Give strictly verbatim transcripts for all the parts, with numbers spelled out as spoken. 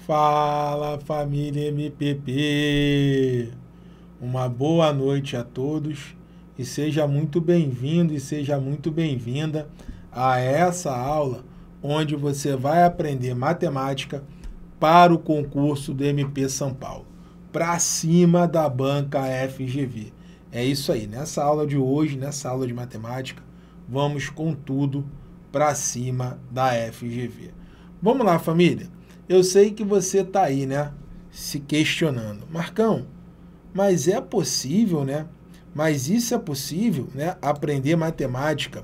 Fala, família M P P! Uma boa noite a todos e seja muito bem-vindo e seja muito bem-vinda a essa aula onde você vai aprender matemática para o concurso do M P São Paulo, para cima da banca F G V. É isso aí, nessa aula de hoje, nessa aula de matemática, vamos com tudo para cima da F G V. Vamos lá, família? Eu sei que você está aí, né, se questionando. Marcão, mas é possível, né? Mas isso é possível, né? Aprender matemática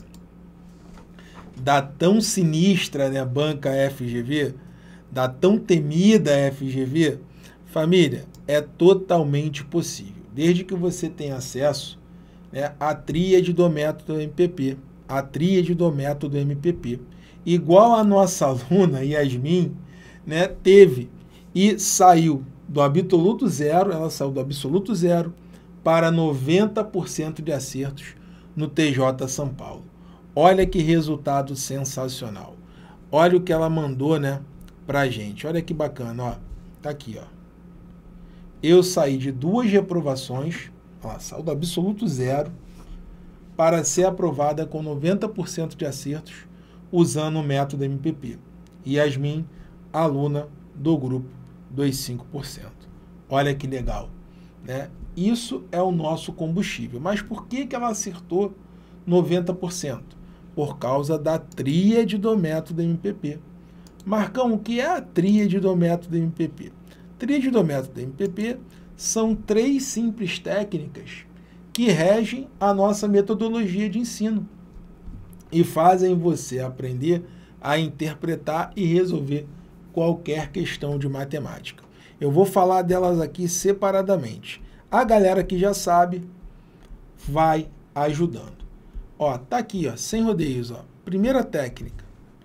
da tão sinistra, né, banca F G V, da tão temida F G V? Família, é totalmente possível, desde que você tenha acesso, né, à tríade do método M P P, a tríade do método M P P, igual a nossa aluna Yasmin, né, teve e saiu do absoluto zero, ela saiu do absoluto zero para noventa por cento de acertos no T J São Paulo. Olha que resultado sensacional. Olha o que ela mandou, né, pra gente. Olha que bacana, ó. Tá aqui, ó. Eu saí de duas reprovações, ela saiu do absoluto zero para ser aprovada com noventa por cento de acertos usando o método M P P. Yasmin, aluna do grupo dos cinco por cento. Olha que legal, né? Isso é o nosso combustível. Mas por que que ela acertou noventa por cento? Por causa da tríade do método M P P. Marcão, o que é a tríade do método M P P? Tríade do método M P P são três simples técnicas que regem a nossa metodologia de ensino e fazem você aprender a interpretar e resolver qualquer questão de matemática. Eu vou falar delas aqui separadamente. A galera que já sabe vai ajudando. Ó, tá aqui, ó, sem rodeios, ó. Primeira técnica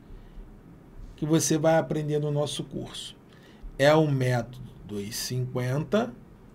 que você vai aprender no nosso curso é o método dos cinquenta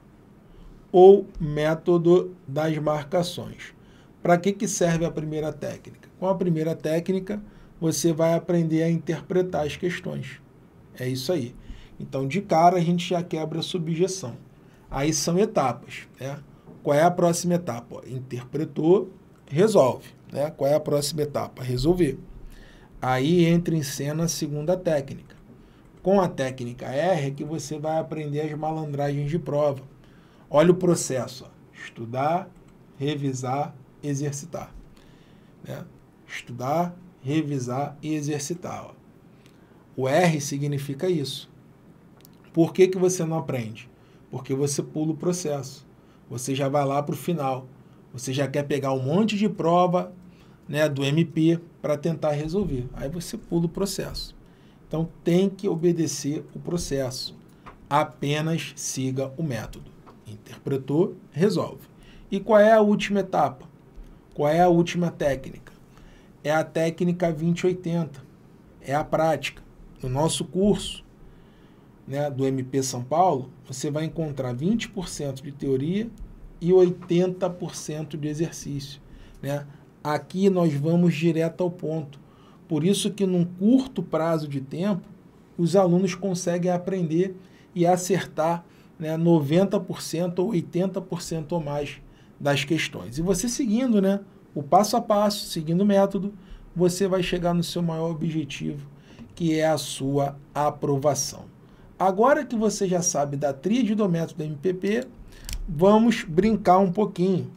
ou método das marcações. Para que que serve a primeira técnica? Com a primeira técnica, você vai aprender a interpretar as questões. É isso aí. Então, de cara, a gente já quebra a subjeção. Aí são etapas, né? Qual é a próxima etapa? Interpretou, resolve, né? Qual é a próxima etapa? Resolver. Aí entra em cena a segunda técnica. Com a técnica R é que você vai aprender as malandragens de prova. Olha o processo, ó. Estudar, revisar, exercitar. Né? Estudar, revisar e exercitar. Ó. O R significa isso. Por que que você não aprende? Porque você pula o processo. Você já vai lá para o final. Você já quer pegar um monte de prova, né, do M P para tentar resolver. Aí você pula o processo. Então tem que obedecer o processo. Apenas siga o método. Interpretou, resolve. E qual é a última etapa? Qual é a última técnica? É a técnica vinte oitenta. É a prática. No nosso curso, né, do M P São Paulo, você vai encontrar vinte por cento de teoria e oitenta por cento de exercício. Né? Aqui nós vamos direto ao ponto. Por isso que num curto prazo de tempo, os alunos conseguem aprender e acertar, né, noventa por cento ou oitenta por cento ou mais das questões. E você seguindo, né, o passo a passo, seguindo o método, você vai chegar no seu maior objetivo, que é a sua aprovação. Agora que você já sabe da tríade do método M P P, vamos brincar um pouquinho.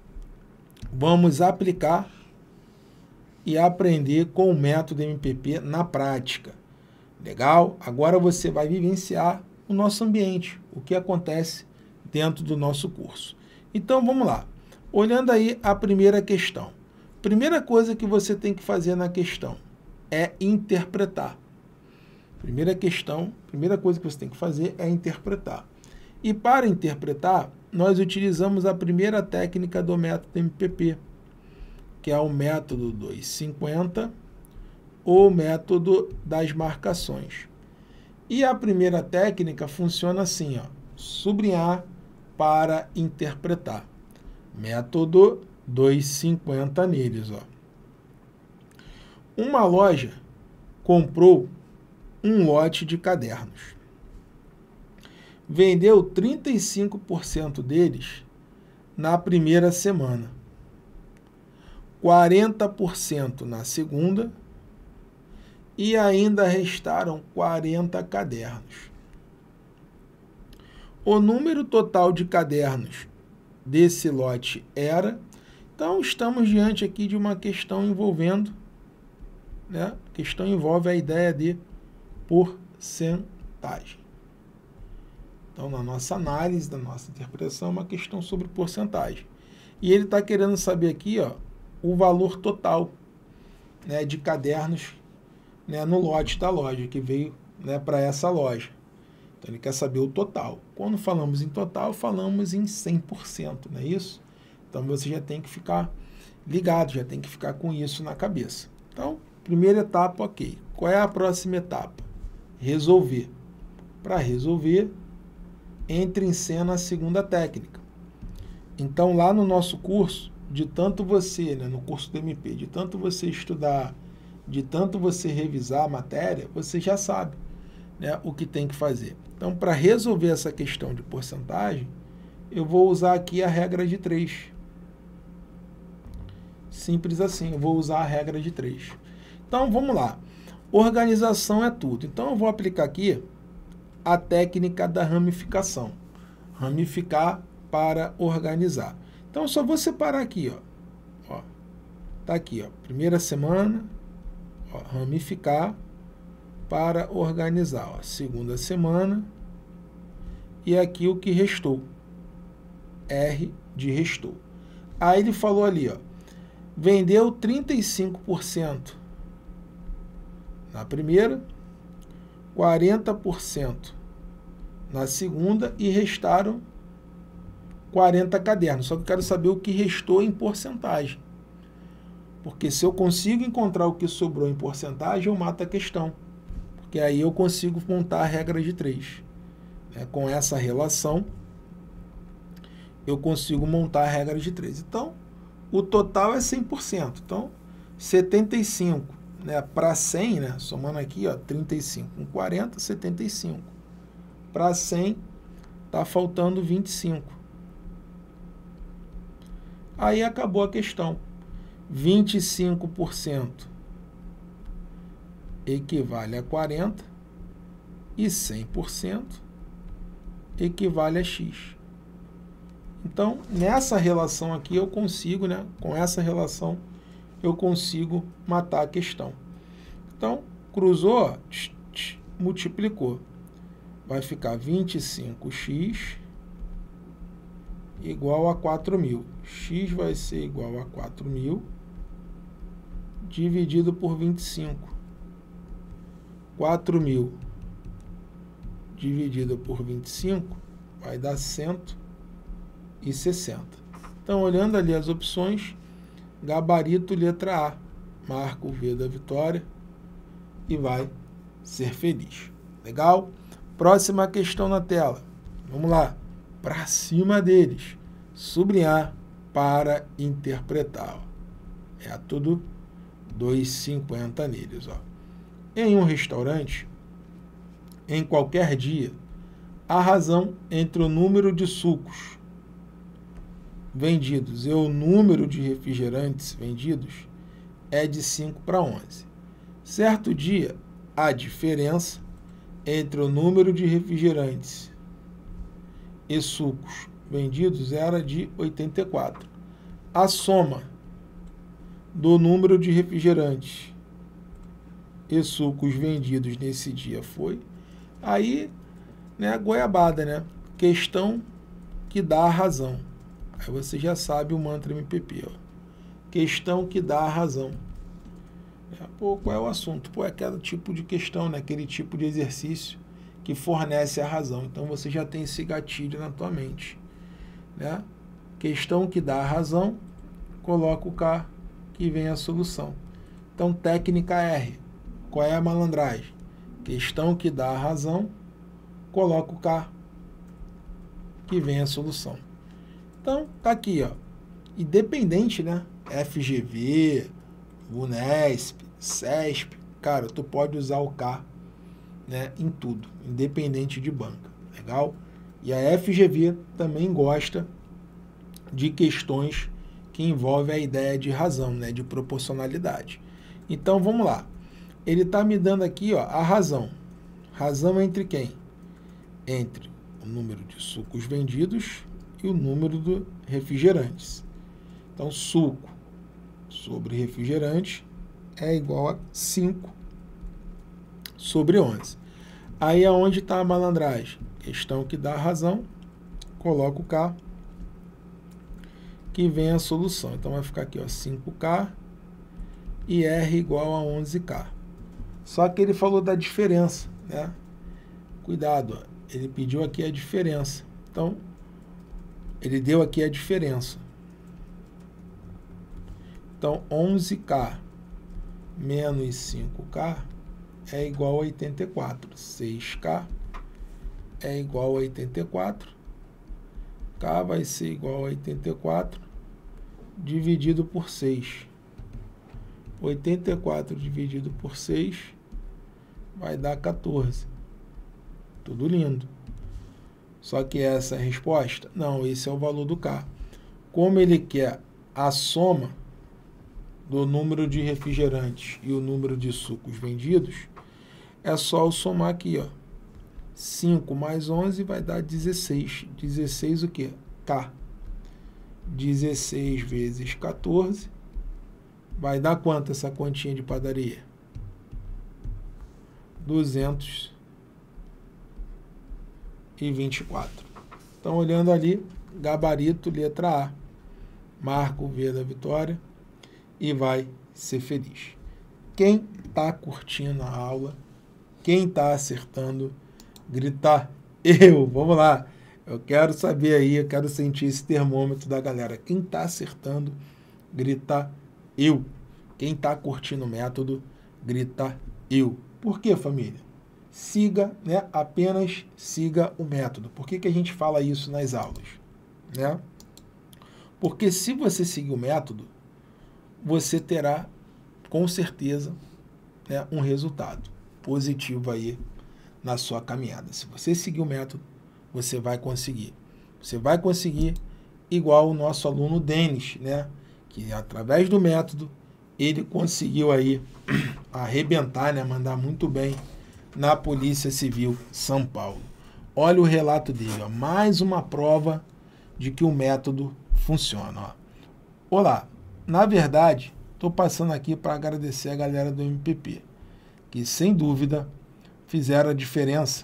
Vamos aplicar e aprender com o método M P P na prática. Legal? Agora você vai vivenciar o nosso ambiente, o que acontece dentro do nosso curso. Então, vamos lá. Olhando aí a primeira questão. Primeira coisa que você tem que fazer na questão é interpretar. Primeira questão, primeira coisa que você tem que fazer é interpretar. E para interpretar, nós utilizamos a primeira técnica do método M P P, que é o método dos cinquenta ou método das marcações. E a primeira técnica funciona assim, ó, sublinhar para interpretar. Método dos cinquenta neles, ó. Uma loja comprou um lote de cadernos. vendeu trinta e cinco por cento deles na primeira semana, quarenta por cento na segunda e ainda restaram quarenta cadernos. O número total de cadernos desse lote era... Então, estamos diante aqui de uma questão envolvendo, né? A questão envolve a ideia de porcentagem. Então, na nossa análise, na nossa interpretação, é uma questão sobre porcentagem. E ele está querendo saber aqui, ó, o valor total, né, de cadernos, né, no lote da loja, que veio, né, para essa loja. Então, ele quer saber o total. Quando falamos em total, falamos em cem por cento, não é isso? Então, você já tem que ficar ligado, já tem que ficar com isso na cabeça. Então, primeira etapa, ok. Qual é a próxima etapa? Resolver. Para resolver, entre em cena a segunda técnica. Então, lá no nosso curso, de tanto você, né, no curso do M P, de tanto você estudar, de tanto você revisar a matéria, você já sabe, né, o que tem que fazer. Então, para resolver essa questão de porcentagem, eu vou usar aqui a regra de três. Simples assim, eu vou usar a regra de três. Então, vamos lá. Organização é tudo. Então, eu vou aplicar aqui a técnica da ramificação. Ramificar para organizar. Então, eu só vou separar aqui, ó. Ó, tá aqui, ó. Primeira semana, ó, ramificar para organizar. Ó. Segunda semana. E aqui o que restou. R de restou. Aí ele falou ali, ó. Vendeu trinta e cinco por cento na primeira, quarenta por cento na segunda e restaram quarenta cadernos. Só que eu quero saber o que restou em porcentagem. Porque se eu consigo encontrar o que sobrou em porcentagem, eu mato a questão. Porque aí eu consigo montar a regra de três. Né? Com essa relação, eu consigo montar a regra de três. Então, o total é cem por cento. Então, setenta e cinco, né, para cem, né, somando aqui, ó, trinta e cinco com quarenta, setenta e cinco. Para cem, está faltando vinte e cinco. Aí acabou a questão. vinte e cinco por cento equivale a quarenta e cem por cento equivale a X. Então, nessa relação aqui, eu consigo, né, com essa relação, eu consigo matar a questão. Então, cruzou, tch, tch, multiplicou. Vai ficar vinte e cinco x igual a quatro mil. X vai ser igual a quatro mil dividido por vinte e cinco. quatro mil dividido por vinte e cinco vai dar cento e sessenta. Então, olhando ali as opções, gabarito letra A, marca o V da vitória e vai ser feliz. Legal? Próxima questão na tela. Vamos lá. Para cima deles. Sublinhar para interpretar. Método duzentos e cinquenta neles. Ó. Em um restaurante, em qualquer dia, a razão entre o número de sucos vendidos e o número de refrigerantes vendidos é de cinco para onze. Certo dia, a diferença entre o número de refrigerantes e sucos vendidos era de oitenta e quatro. A soma do número de refrigerantes e sucos vendidos nesse dia foi... Aí, né, goiabada, né? Questão que dá a razão. Aí você já sabe o mantra M P P, ó. Questão que dá a razão. É, pô, qual é o assunto? Pô, é aquele tipo de questão, né? Aquele tipo de exercício que fornece a razão. Então, você já tem esse gatilho na tua mente, né? Questão que dá a razão, coloca o K, que vem a solução. Então, técnica R. Qual é a malandragem? Questão que dá a razão, coloca o K, que vem a solução. Então, tá aqui, ó. Independente, né? F G V, Unesp, Cesp, cara, tu pode usar o K, né, em tudo, independente de banca. Legal? E a F G V também gosta de questões que envolvem a ideia de razão, né, de proporcionalidade. Então, vamos lá. Ele está me dando aqui, ó, a razão. Razão entre quem? Entre o número de sucos vendidos e o número de refrigerantes. Então, suco sobre refrigerante é igual a cinco sobre onze. Aí é onde está a malandragem. Questão que dá a razão, coloco K, que vem a solução. Então, vai ficar aqui, ó, cinco K e R igual a onze K. Só que ele falou da diferença, né? Cuidado, ó, ele pediu aqui a diferença. Então, ele deu aqui a diferença. Então, onze K menos cinco K é igual a oitenta e quatro. seis K é igual a oitenta e quatro. K vai ser igual a oitenta e quatro dividido por seis. oitenta e quatro dividido por seis vai dar quatorze. Tudo lindo. Só que essa é a resposta? Não, esse é o valor do K. Como ele quer a soma do número de refrigerantes e o número de sucos vendidos, é só eu somar aqui, ó. cinco mais onze vai dar dezesseis. dezesseis o quê? K. dezesseis vezes quatorze vai dar quanto essa continha de padaria? duzentos e vinte e quatro. Então, olhando ali, gabarito, letra A. Marca o V da vitória e vai ser feliz. Quem está curtindo a aula, quem está acertando, gritar eu. Vamos lá. Eu quero saber aí, eu quero sentir esse termômetro da galera. Quem está acertando, grita eu. Quem está curtindo o método, grita eu. Por quê, família? Siga, né? Apenas siga o método. Por que que a gente fala isso nas aulas? Né? Porque se você seguir o método, você terá, com certeza, né, um resultado positivo aí na sua caminhada. Se você seguir o método, você vai conseguir. Você vai conseguir igual o nosso aluno Denis, né? Que através do método, ele conseguiu aí arrebentar, né? Mandar muito bem na Polícia Civil São Paulo. Olha o relato dele, ó. Mais uma prova de que o método funciona. Ó. Olá, na verdade, estou passando aqui para agradecer a galera do M P P, que sem dúvida fizeram a diferença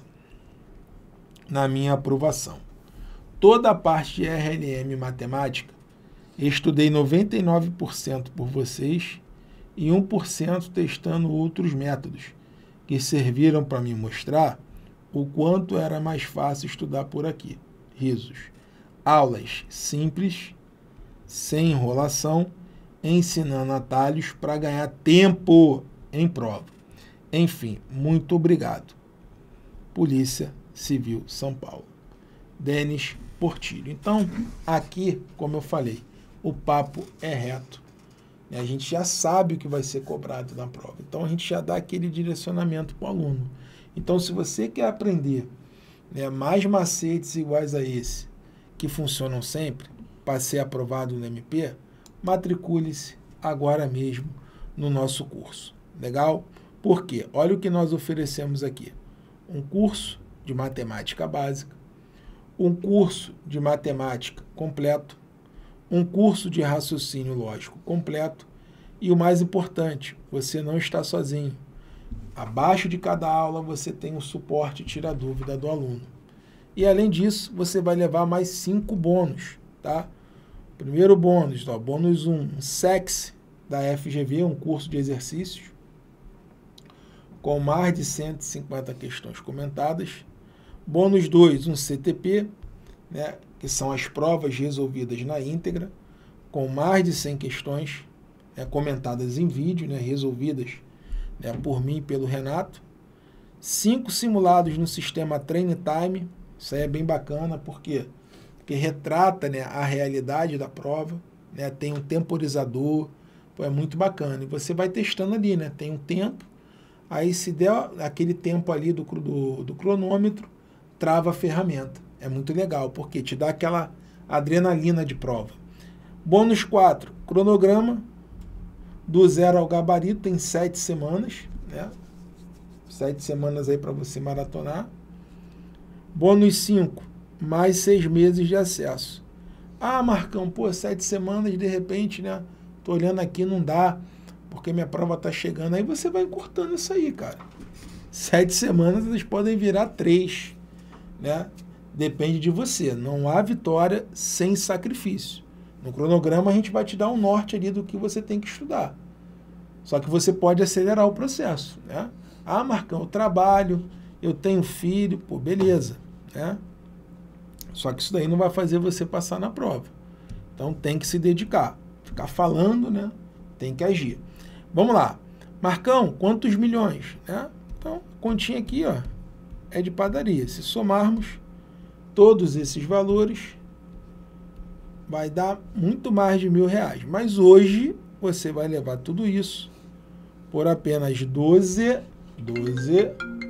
na minha aprovação. Toda a parte de R L M matemática, estudei noventa e nove por cento por vocês e um por cento testando outros métodos, que serviram para me mostrar o quanto era mais fácil estudar por aqui. Risos. Aulas simples, sem enrolação, ensinando atalhos para ganhar tempo em prova. Enfim, muito obrigado. Polícia Civil São Paulo. Denis Portilho. Então, aqui, como eu falei, o papo é reto. A gente já sabe o que vai ser cobrado na prova. Então, a gente já dá aquele direcionamento para o aluno. Então, se você quer aprender, né, mais macetes iguais a esse, que funcionam sempre, para ser aprovado no M P, matricule-se agora mesmo no nosso curso. Legal? Por quê? Olha o que nós oferecemos aqui. Um curso de matemática básica, um curso de matemática completo, um curso de raciocínio lógico completo e o mais importante, você não está sozinho. Abaixo de cada aula você tem um suporte tira dúvida do aluno. E além disso, você vai levar mais cinco bônus, tá? Primeiro bônus, ó, bônus um, um S E X da F G V, um curso de exercícios, com mais de cento e cinquenta questões comentadas. Bônus dois, um C T P, né, que são as provas resolvidas na íntegra, com mais de cem questões, né, comentadas em vídeo, né, resolvidas, né, por mim e pelo Renato. Cinco simulados no sistema Train Time, isso aí é bem bacana, por quê? Porque retrata, né, a realidade da prova, né, tem um temporizador, pô, é muito bacana. E você vai testando ali, né, tem um tempo, aí se der aquele tempo ali do, do, do cronômetro, trava a ferramenta. É muito legal, porque te dá aquela adrenalina de prova. Bônus quatro, cronograma do zero ao gabarito, tem sete semanas, né? Sete semanas aí para você maratonar. Bônus cinco, mais seis meses de acesso. Ah, Marcão, pô, sete semanas, de repente, né? Tô olhando aqui, não dá, porque minha prova tá chegando. Aí você vai encurtando isso aí, cara. Sete semanas, elas podem virar três, né? Depende de você. Não há vitória sem sacrifício. No cronograma, a gente vai te dar um norte ali do que você tem que estudar. Só que você pode acelerar o processo, né? Ah, Marcão, eu trabalho, eu tenho filho, pô, beleza, né? Só que isso daí não vai fazer você passar na prova. Então tem que se dedicar. Ficar falando, né? Tem que agir. Vamos lá. Marcão, quantos milhões? Né? Então, a continha aqui, ó, é de padaria. Se somarmos todos esses valores, vai dar muito mais de mil reais. Mas hoje você vai levar tudo isso por apenas doze, doze,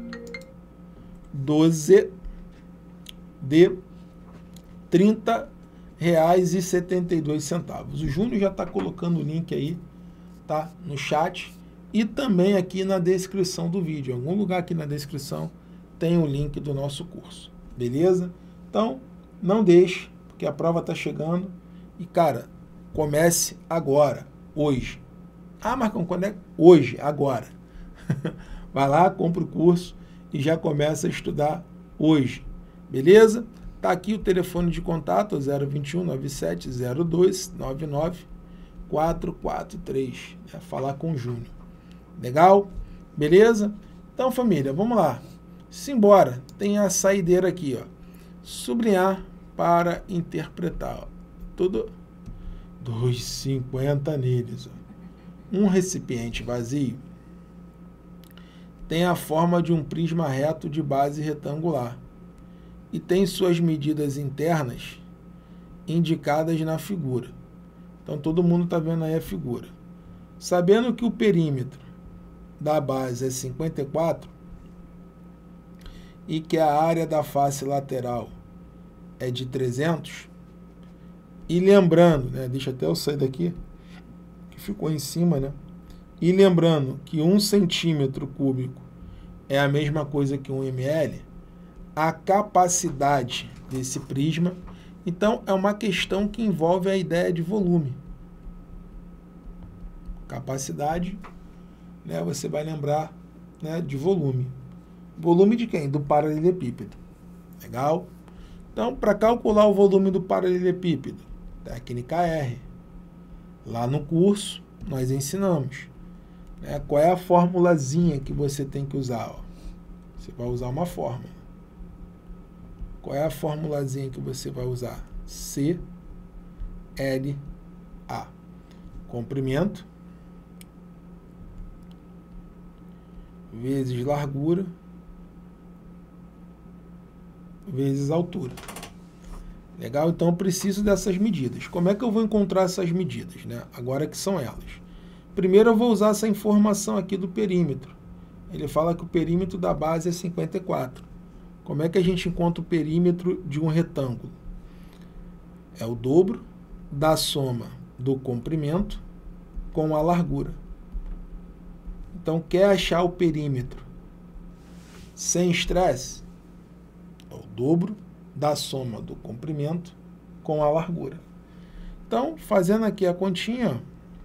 doze de trinta reais e setenta e dois centavos. O Júnior já está colocando o link aí, tá? No chat e também aqui na descrição do vídeo. Em algum lugar aqui na descrição tem o link do nosso curso, beleza? Então, não deixe, porque a prova está chegando e, cara, comece agora, hoje. Ah, Marcão, quando é? Hoje, agora. Vai lá, compra o curso e já começa a estudar hoje, beleza? Tá aqui o telefone de contato, zero vinte e um, nove sete zero dois, nove nove quatro quatro três. É falar com o Júnior. Legal? Beleza? Então, família, vamos lá. Simbora. Tem a saideira aqui, ó. Sublinhar para interpretar. Ó. Tudo dois e cinquenta neles. Ó. Um recipiente vazio tem a forma de um prisma reto de base retangular e tem suas medidas internas indicadas na figura. Então, todo mundo está vendo aí a figura. Sabendo que o perímetro da base é cinquenta e quatro e que a área da face lateral é de trezentos, e lembrando, né, deixa até eu sair daqui, que ficou em cima, né? E lembrando que um centímetro cúbico é a mesma coisa que um ml, a capacidade desse prisma, então é uma questão que envolve a ideia de volume. Capacidade, né, você vai lembrar, né, de volume. Volume de quem? Do paralelepípedo. Legal? Então, para calcular o volume do paralelepípedo, técnica R. Lá no curso, nós ensinamos. Né, qual é a formulazinha que você tem que usar? Ó? Você vai usar uma fórmula. Qual é a formulazinha que você vai usar? C L A. Comprimento vezes largura vezes altura. Legal? Então eu preciso dessas medidas. Como é que eu vou encontrar essas medidas, né? Agora que são elas. Primeiro eu vou usar essa informação aqui do perímetro. Ele fala que o perímetro da base é cinquenta e quatro. Como é que a gente encontra o perímetro de um retângulo? É o dobro da soma do comprimento com a largura. Então, quer achar o perímetro sem estresse? É o dobro da soma do comprimento com a largura. Então, fazendo aqui a continha,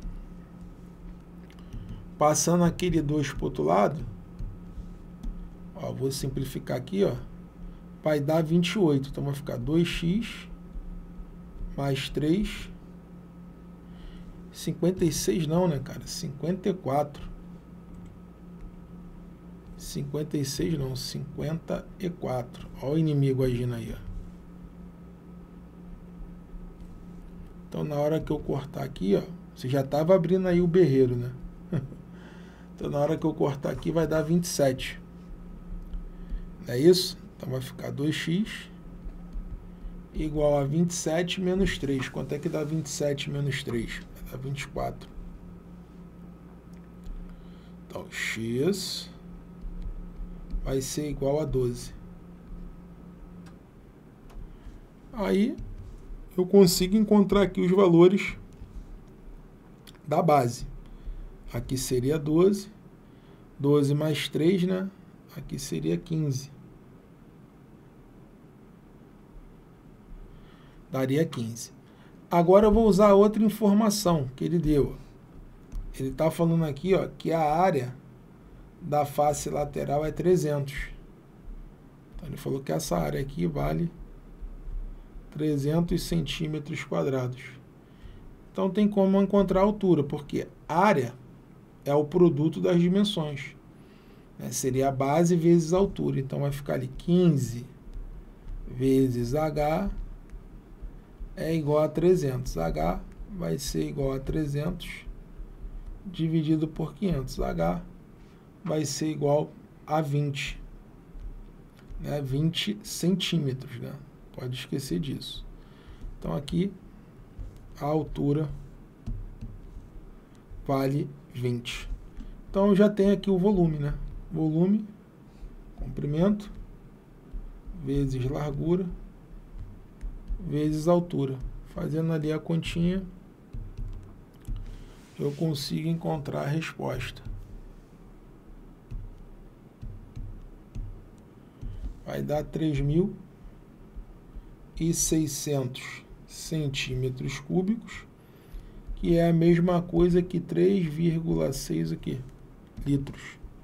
passando aquele dois para o outro lado, ó, vou simplificar aqui, ó, vai dar vinte e oito. Então, vai ficar dois x mais três. cinquenta e seis não, né, cara? cinquenta e quatro. cinquenta e seis não, cinquenta e quatro. Olha o inimigo agindo aí, ó. Então, na hora que eu cortar aqui, ó, você já estava abrindo aí o berreiro, né? Então, na hora que eu cortar aqui, vai dar vinte e sete. Não é isso? Então, vai ficar dois x igual a vinte e sete menos três. Quanto é que dá vinte e sete menos três? Vai dar vinte e quatro. Então, x vai ser igual a doze. Aí eu consigo encontrar aqui os valores da base. Aqui seria doze. doze mais três, né? Aqui seria quinze. Daria quinze. Agora eu vou usar outra informação que ele deu. Ele está falando aqui, ó, que a área da face lateral é trezentos. Então ele falou que essa área aqui vale trezentos centímetros quadrados. Então tem como encontrar a altura, porque área é o produto das dimensões. Né? Seria a base vezes a altura. Então vai ficar ali quinze vezes H é igual a trezentos. H vai ser igual a trezentos dividido por quinhentos. H vai ser igual a vinte. Né? vinte centímetros. Né? Pode esquecer disso. Então aqui a altura vale vinte. Então eu já tenho aqui o volume, né? Volume, comprimento, vezes largura, vezes altura. Fazendo ali a continha, eu consigo encontrar a resposta. Vai dar três mil e seiscentos centímetros cúbicos, que é a mesma coisa que três vírgula seis aqui, litros.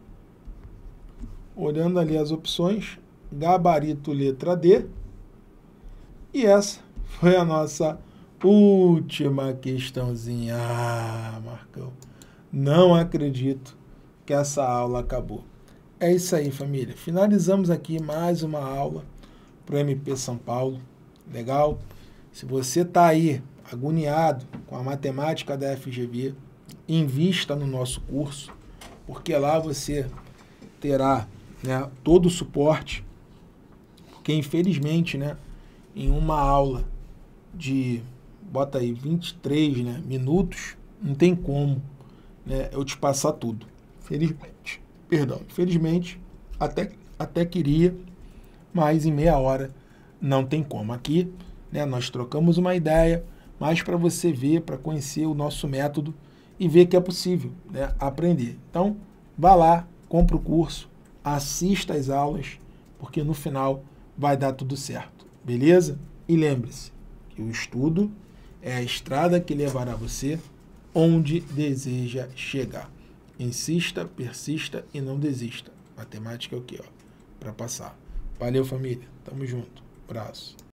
Olhando ali as opções, gabarito letra D, e essa foi a nossa última questãozinha. Ah, Marcão, não acredito que essa aula acabou. É isso aí, família. Finalizamos aqui mais uma aula para o M P São Paulo. Legal? Se você está aí agoniado com a matemática da F G V, invista no nosso curso, porque lá você terá, né, todo o suporte, porque infelizmente, né, em uma aula de, bota aí, vinte e três, né, minutos, não tem como, né, eu te passar tudo. Felizmente, perdão, infelizmente, até, até queria, mas em meia hora não tem como. Aqui, né, nós trocamos uma ideia, mas para você ver, para conhecer o nosso método e ver que é possível, né, aprender. Então, vá lá, compra o curso, assista às aulas, porque no final vai dar tudo certo, beleza? E lembre-se que o estudo é a estrada que levará você onde deseja chegar. Insista, persista e não desista. Matemática é o quê? Para passar. Valeu, família. Tamo junto. Abraço.